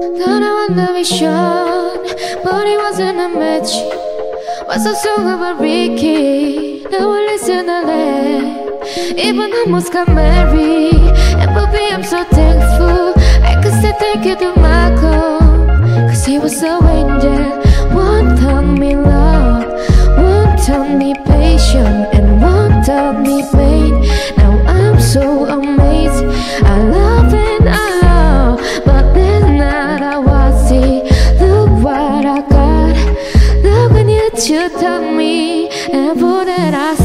Thought I won the mission, but it wasn't a match. What's a song about Ricky? Now I listen to that. Even almost got married. And baby, I'm so thankful I could say thank you to Michael, cause he was so angel. One taught me love, one taught me patience, and one taught me pain. Now I'm so amazed. I love and I love, but that's not how I see. Look what I got. Look when you taught me, and for that I